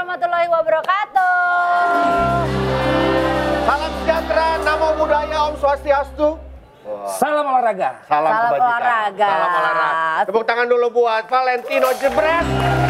warahmatullahi wabarakatuh. Salam sejahtera, namo buddhaya, om swastiastu. Salam olahraga. Salam kebajikan. Olahraga. Salam olahraga. Tepuk tangan dulu buat Valentino Jebret.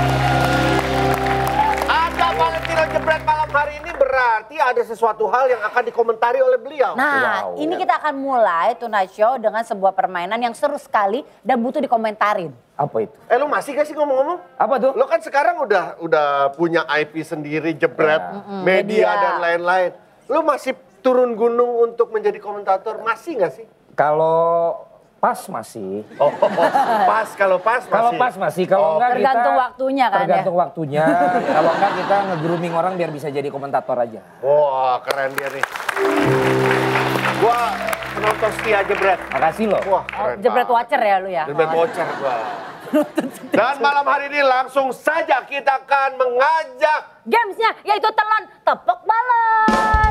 Ada Valentino Jebret malam hari ini berarti ada sesuatu hal yang akan dikomentari oleh beliau. Nah, ini kita akan mulai Tonight Show dengan sebuah permainan yang seru sekali dan butuh dikomentarin. Apa itu? Lu masih gak sih ngomong-ngomong? Apa tuh? Lo kan sekarang udah punya IP sendiri, Jebret, media dan lain-lain. Lu masih turun gunung untuk menjadi komentator, masih gak sih? Kalau pas masih. Oh, pas, kalau pas masih. Kalau pas masih, kalau enggak kita Tergantung waktunya kan tergantung waktunya. Kalau enggak kita nge-grooming orang biar bisa jadi komentator aja. Wah, keren dia nih. Gua penonton setia Jebret. Makasih loh. Wah, keren Jebret banget. watcher ya lu ya? Jebret watcher gua. Dan malam hari ini langsung saja kita akan mengajak Gamesnya yaitu telon tepuk balon.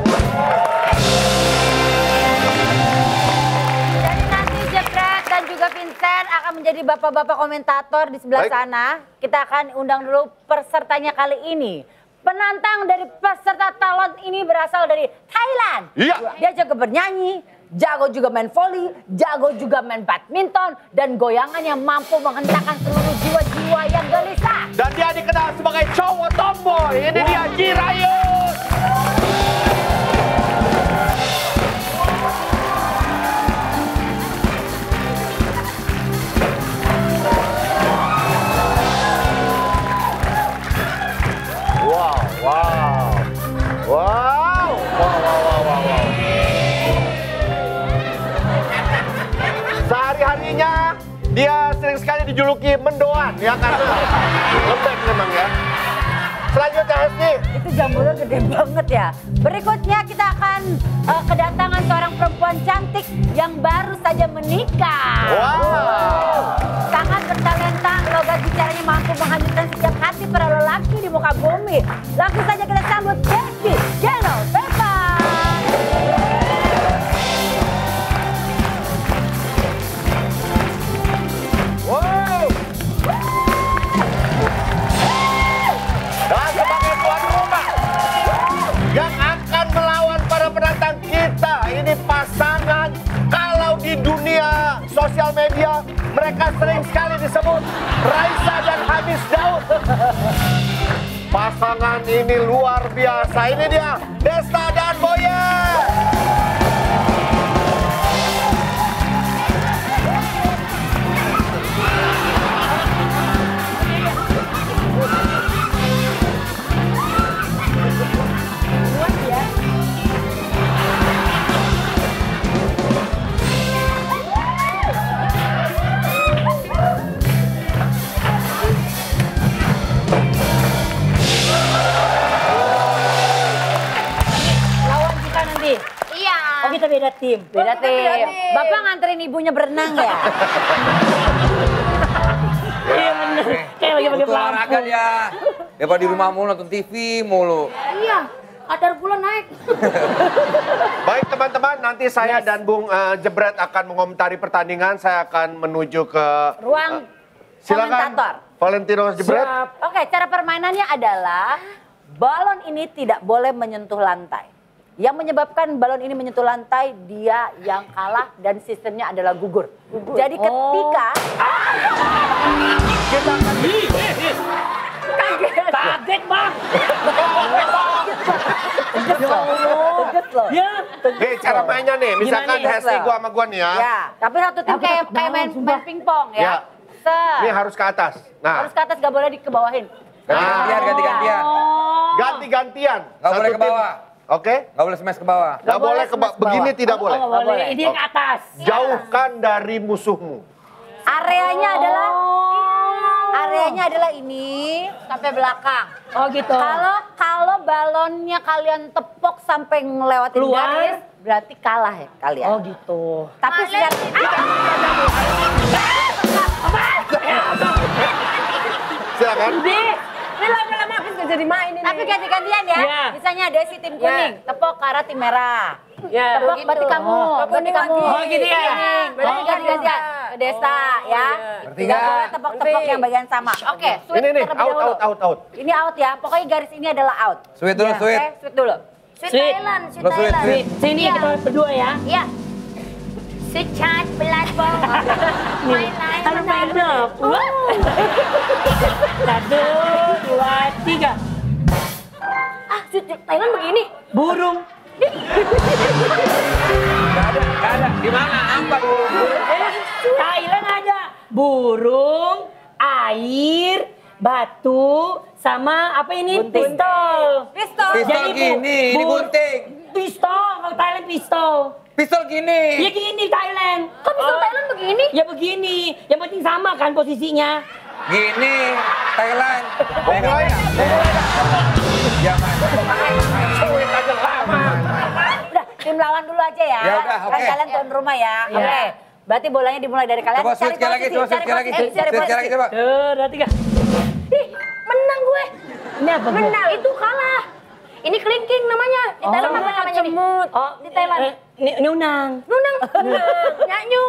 Jadi nanti Jebret dan juga Vincent akan menjadi bapak-bapak komentator di sebelah Baik. sana. Kita akan undang dulu pesertanya kali ini. Penantang dari peserta talon ini berasal dari Thailand. Iya. Dia jago bernyanyi, jago juga main volley, jago juga main badminton, dan goyangannya mampu menghentakkan seluruh jiwa-jiwa yang gelisah. dan dia dikenal sebagai cowok tomboy. Ini dia Jirayus. Wow, wow. Wow. Wow. Sehari-harinya dia sering sekali dijuluki mendoan ya karena lembek memang ya. Selanjutnya Hesti. Itu jamurnya gede banget ya. Berikutnya kita akan kedatangan seorang perempuan cantik yang baru saja menikah. Wow. Sangat bertalenta, logat bicaranya mampu menghanyutkan setiap hati para lelaki di muka bumi. Langsung saja kita sambut Devi Genoveva. Wow. Dan sebagai tuan rumah yang akan melawan para penantang kita, ini pasangan kalau di dunia sosial media mereka sering sekali disebut Raisa dan Hamis Daud. Pasangan ini luar biasa. Ini dia Desta dan Boye. Lawan kita nanti. Iya. Oh kita beda tim. Beda tim. Bapak nganterin ibunya berenang ya? Iya bener. Kayak lagi pakai Butuh olahraga pelampung. dia. Daripada di rumah mulu nonton TV mulu. Iya. Kadar gula naik. Baik teman-teman, nanti saya dan Bung Jebret akan mengomentari pertandingan. Saya akan menuju ke Ruang silakan komentator. Valentino Jebret. Oke, cara permainannya adalah balon ini tidak boleh menyentuh lantai. Yang menyebabkan balon ini menyentuh lantai, dia yang kalah dan sistemnya adalah gugur. Jadi ketika... Kita akan Kaget bang! Teges loh. Ya. nih cara mainnya nih, misalkan Gimana nih, Hesti Bang? gua sama gua nih ya. Ya, tapi satu tim kayak main pingpong ya. Ya. Set. Ini harus ke atas. Nah, Harus ke atas, gak boleh dikebawahin. Ganti-gantian. ganti-gantian. Nggak boleh Satu ke bawah. tim. Oke? Nggak boleh smash ke bawah. Nggak boleh ke smash ke begini bawah. tidak boleh. Oh, nggak boleh. Ini ke atas. Jauhkan dari musuhmu. Areanya adalah ini sampai belakang. Oh gitu. Kalau balonnya kalian tepok sampai ngelewatin Keluar. garis, berarti kalah ya kalian. Oh gitu. Tapi setiap Silakan. Ini lama-lama habis gak jadi main ini. tapi ganti-gantian ya. Iya. Misalnya Desi tim kuning, tepok ke arah tim merah. Ya. Tebak berarti kamu. Berarti kamu. Oh, gitu ya? Berarti ganti-ganti ke Desta ya. Berarti Tidak nggak? boleh tebak-tebak yang bagian sama. Oke, sweet Ini nih, terlebih dahulu. out. Ini out ya. Pokoknya garis ini adalah out. Sweet dulu, Oke, sweet. sweet dulu. Sweet Sweet. Thailand, Sweet Lo sweet, Thailand. sweet. Sini Iya. kita berdua ya. Iya. Sweet chat platform. Main lain. Kalau main dong. Satu, dua, tiga. Ah, Sweet Thailand begini. Burung. Gak ada. Di mana? Apa dulu? Thailand ada burung, air, batu, sama apa ini? Pistol. Pistol. Pistol gini, ini gunting. Pistol, kalau Thailand pistol. Pistol gini. Ya gini Thailand. Kok bisa Thailand begini? Ya begini. Yang penting sama kan posisinya. Gini, Thailand. Pokoknya. Jangan. Udah, tim lawan dulu aja ya. Ya udah, Kan oke. kalian tuan rumah ya. Ya. Oke. Berarti bolanya dimulai dari kalian. Coba sweet sekali lagi, coba sweet sekali lagi. Sweet sekali lagi, coba. Dua, tiga. Ih, menang gue. Ini apa? Bu? Menang. Itu kalah. Ini kelingking namanya. Di Thailand apa namanya nih? Oh, Di Thailand. Ini unang. Nunang. Nyanyu.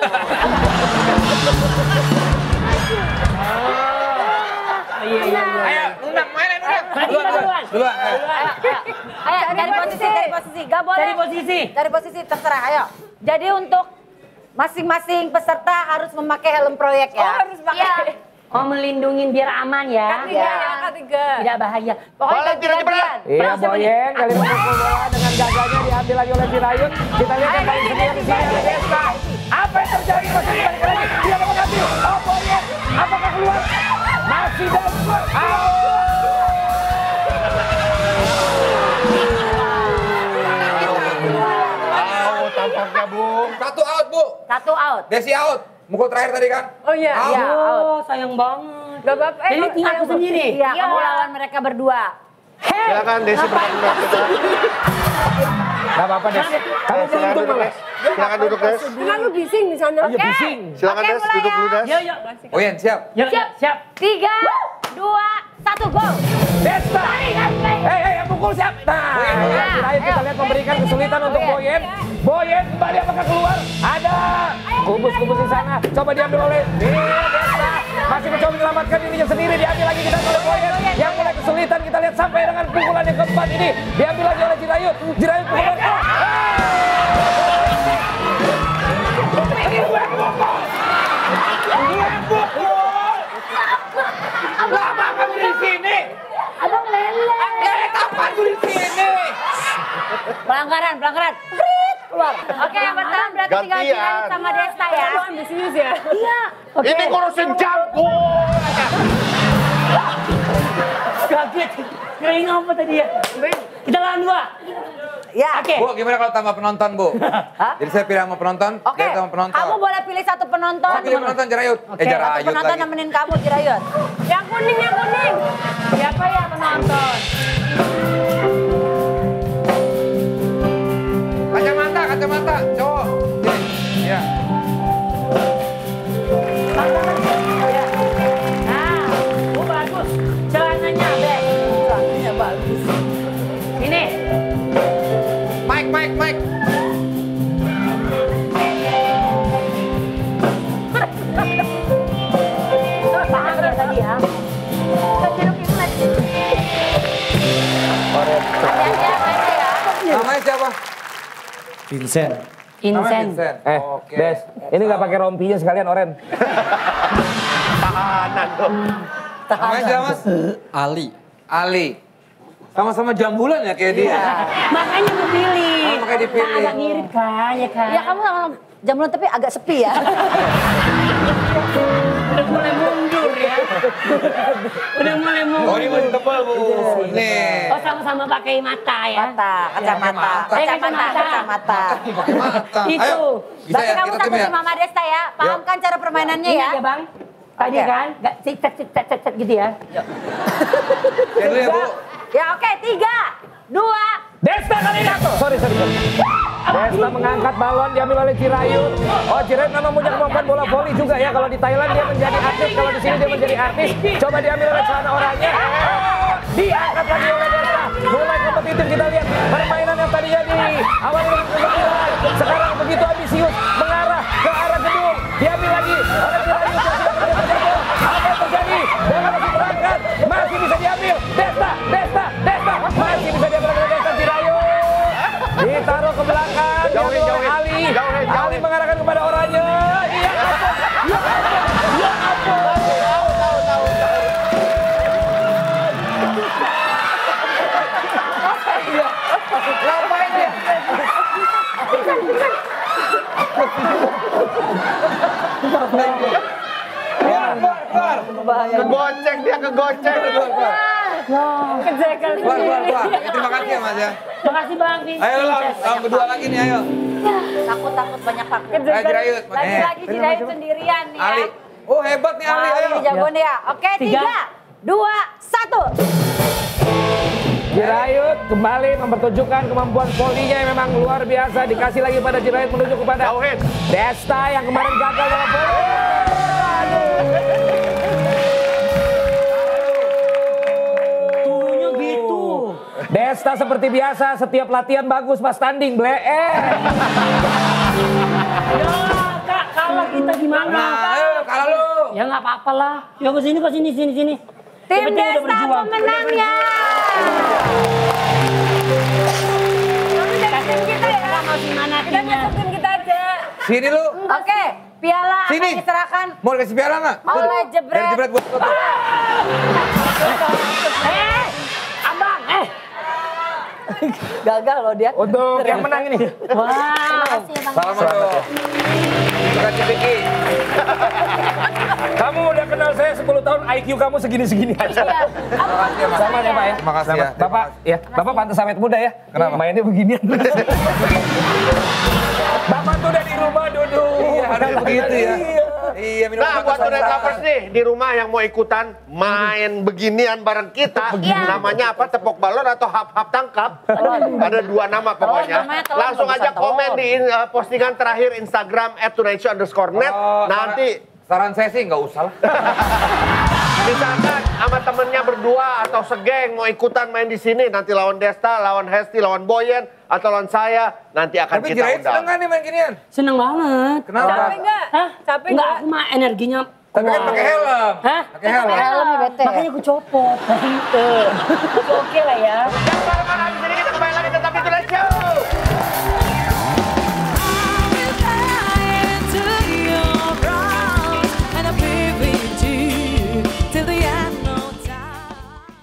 Iya. Ayo, Nunang, mainin Nunang. Duluan. Duluan. Ayo, cari posisi. Gak boleh. Cari posisi. Cari posisi, terserah. Ayo. Jadi untuk masing-masing peserta harus memakai helm proyek ya. Harus pakai. Oh, melindungi biar aman ya. Ketiga. Tidak bahaya. Pokoknya Balik, tidak gantian. Iya, Boyen kali memukul bola dengan gagahnya diambil lagi oleh Jirayut. Kita lihat yang paling senior di sini ada Desta. Apa yang terjadi? Masih balik lagi. Dia mau mengambil. Oh, Boyen. Apakah keluar? Masih dan Out tampaknya, Bung. Satu out, Bu. Satu out. Desi out. Mukul terakhir tadi kan? Oh iya. Out. Iya, out. Oh, sayang banget. Gak apa-apa. Jadi tinggal aku sendiri. Iya, kamu lawan mereka berdua. Silakan Desi bertanding. Gak apa-apa, Des. Kamu Silakan beruntung duduk, malah. Des. Silakan duduk, Des. Lalu bising di sana. Iya, bising. Silakan, Oke, Des. mulai Duduk ya. dulu, Des. Yuk. Oh iya, siap. Yuk, siap. 3, 2, 1, go. Desta. Hei, yang pukul siap. Nah, Jirayut kita lihat memberikan kesulitan untuk Boyen. Boyen kembali apakah keluar? Ada kubus-kubus di sana. Coba diambil oleh Desta. Masih mencoba menyelamatkan dirinya sendiri. Diambil lagi kita oleh Boyen. Yang mulai kesulitan kita lihat sampai dengan pukulan yang keempat ini. Diambil lagi oleh Jirayut. Jirayut pukulan. Lama kamu di sini. Abang lele. Kapan gue di sini? Pelanggaran. Prit, keluar. Oke, yang pertama berarti tinggal Gantian. Jirayut sama Desta ya. Ambisius ya. Iya. Ini ngurusin jagung. Kaget. Kirain apa tadi ya? Kita lawan dua. Ya. Oke. Bu, gimana kalau tambah penonton, Bu? Jadi saya pilih sama penonton, Oke, dia sama penonton. kamu boleh pilih satu penonton. Saya pilih penonton Jirayut. Satu Jirayut penonton lagi. nemenin kamu, Jirayut. Yang kuning. Siapa ya penonton? Kacamata, cowok. Sini. Ya. Nah, bagus. Celananya, Bek. Celananya bagus. Ini. Mike. Paham ya tadi ya? Namanya siapa? Vincent. Namanya Insen. Oke. Des, ini nggak pakai rompinya sekalian oren. Tahanan dong. Namanya siapa, Mas? Ali. Sama-sama jambulan ya kayak dia. Makanya aku pilih. Oh, makanya dipilih. Kan agak mirip kan, ya kan? Ya kamu sama Jambulan tapi agak sepi ya. Udah mulai mundur ya. Udah mulai mundur. Oh, ini masih tebal, Bu. Nih. Oh, sama-sama pakai mata ya? Kacamata. Pakai mata. Itu. Ayo. Bisa Berarti ya, kamu kita satu tim ya. tim Mama Desta ya. Pahamkan cara permainannya Ini ya. aja bang. Tadi Oke. kan, gak cek gitu ya. Ya dulu ya, Bu. Ya oke, 3, 2, Desta kali ini. Sorry. Desta mengangkat balon diambil oleh Jirayut. Oh, Jirayut memang punya kemampuan bola voli juga ya. Kalau di Thailand dia menjadi atlet, kalau di sini dia menjadi artis. Coba diambil oleh celana oranye. Diangkat lagi oleh Desta. Mulai kompetitif kita lihat permainan yang tadinya di awal dengan Kegocek dia, kegocek. Kejekel Keluar. sendiri. Terima kasih ya Mas ya. Makasih Bang. Ayo lawan berdua lagi nih, ayo. Takut banyak takut. Ayo Jirayut. Lagi-lagi Jirayut sendirian nih ya. Ali. Oh hebat nih Ali, ayo. Ali jago nih ya. Oke, 3, 2, 1. Jirayut kembali mempertunjukkan kemampuan volinya yang memang luar biasa. Dikasih lagi pada Jirayut menuju kepada Jauhin. Desta yang kemarin gagal dalam voli. Turunnya gitu. Desta seperti biasa setiap latihan bagus pas tanding Ya Kak, kalah kita gimana? Nah, ayo kalah lu. Ya nggak apa-apa lah. Ya ke sini. Tim Yang penting udah Desta berjuang. pemenangnya. Kita tim kita ya. Masih mana Kita timnya? masuk tim kita aja. Sini lu. Oke, piala Sini. akan diserahkan Mau dikasih piala nggak? oleh Jebret. Dari Jebret buat foto. Abang, Gagal loh dia. untuk yang menang ini. wow. Selamat dong. Terima kasih Vicky. Kamu udah kenal saya 10 tahun, IQ kamu segini-segini aja. Iya. Terima kasih ya Mas. Sama ya Pak ya. Terima kasih ya. Bapak, Bapak pantas awet muda ya. Kenapa? Mainnya beginian. Bapak tuh udah di rumah duduk. Iya, harus begitu ya. Iya, minum Nah, obat buat santai. Tunet Lovers nih, di rumah yang mau ikutan main beginian bareng kita, namanya apa? Tepok balon atau hap-hap tangkap? Ada 2 nama pokoknya. namanya telur, Langsung aja bukan komen telur. di postingan terakhir Instagram @tunaisu_net. Nanti Saran saya sih nggak usah lah. misalkan sama temennya berdua atau segeng mau ikutan main di sini, nanti lawan Desta, lawan Hesti, lawan Boyen, atau lawan saya, nanti akan Tapi kita Jirayut seneng undang. nggak nih main ginian? Seneng banget. Kenapa? enggak? Hah? Capek Enggak, aku mah energinya Tapi kan pakai helm. Hah? Pakai helm. Helmnya bete. Makanya aku copot. Oke lah ya.